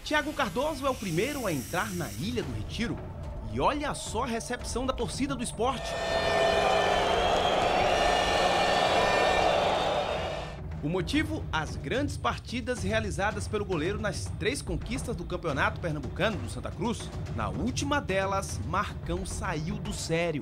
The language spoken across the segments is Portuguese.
Thiago Cardoso é o primeiro a entrar na Ilha do Retiro. E olha só a recepção da torcida do Sport. O motivo? As grandes partidas realizadas pelo goleiro nas 3 conquistas do Campeonato Pernambucano do Santa Cruz. Na última delas, Marcão saiu do sério.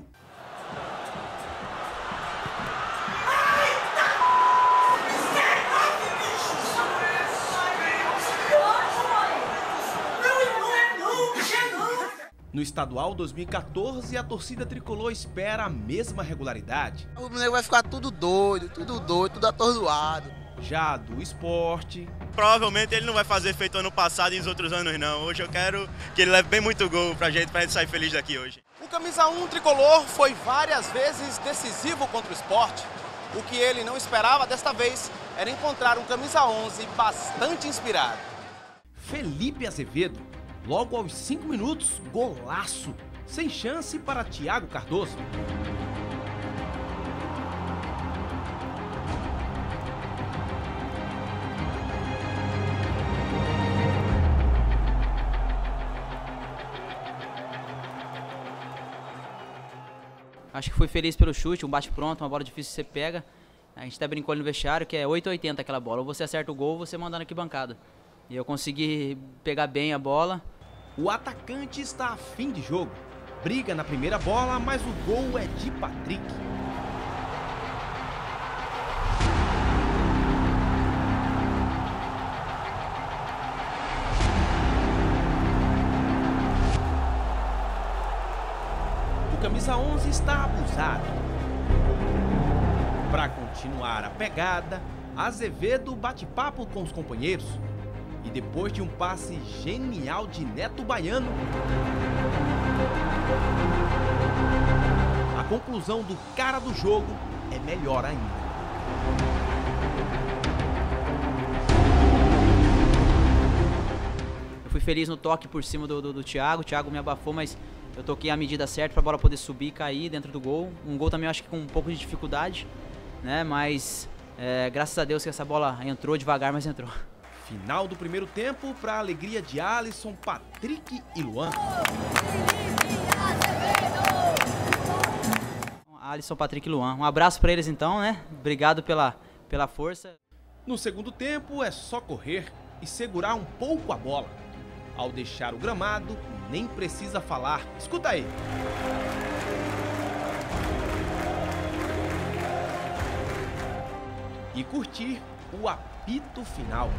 No Estadual 2014, a torcida tricolor espera a mesma regularidade. O nego vai ficar tudo doido, tudo atordoado. Já do Sport... Provavelmente ele não vai fazer feito ano passado e nos outros anos não. Hoje eu quero que ele leve bem muito gol pra gente sair feliz daqui hoje. O camisa 1 tricolor foi várias vezes decisivo contra o Sport. O que ele não esperava desta vez era encontrar um camisa 11 bastante inspirado. Felipe Azevedo. Logo aos 5 minutos, golaço, sem chance para Thiago Cardoso. Acho que fui feliz pelo chute, um bate pronto, uma bola difícil você pega. A gente até brincou ali no vestiário que é 8/80 aquela bola, ou você acerta o gol ou você manda na arquibancada. E eu consegui pegar bem a bola. O atacante está a fim de jogo. Briga na primeira bola, mas o gol é de Patrick. O camisa 11 está abusado. Para continuar a pegada, Azevedo bate papo com os companheiros. E depois de um passe genial de Neto Baiano, a conclusão do cara do jogo é melhor ainda. Eu fui feliz no toque por cima do Thiago. O Thiago me abafou, mas eu toquei a medida certa para a bola poder subir e cair dentro do gol. Um gol também eu acho que com um pouco de dificuldade, né? Mas graças a Deus que essa bola entrou devagar, mas entrou. Final do primeiro tempo para a alegria de Alisson, Patrick e Luan. Alisson, Patrick e Luan. Um abraço para eles então, né? Obrigado pela força. No segundo tempo é só correr e segurar um pouco a bola. Ao deixar o gramado, nem precisa falar. Escuta aí. E curtir o apito final.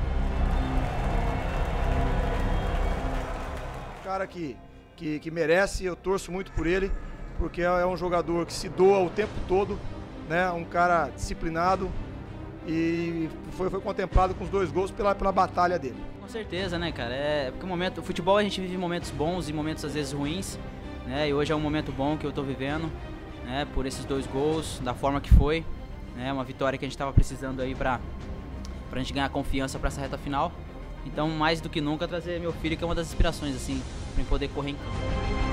Cara que merece, eu torço muito por ele, porque é um jogador que se doa o tempo todo, né? Um cara disciplinado e foi contemplado com os 2 gols pela batalha dele. Com certeza, né, cara? Porque o futebol a gente vive momentos bons e momentos às vezes ruins, né? E hoje é um momento bom que eu tô vivendo, né? Por esses 2 gols, da forma que foi, né? Uma vitória que a gente tava precisando aí pra gente ganhar confiança para essa reta final. Então, mais do que nunca, trazer meu filho, que é uma das inspirações, assim, para poder correr em campo.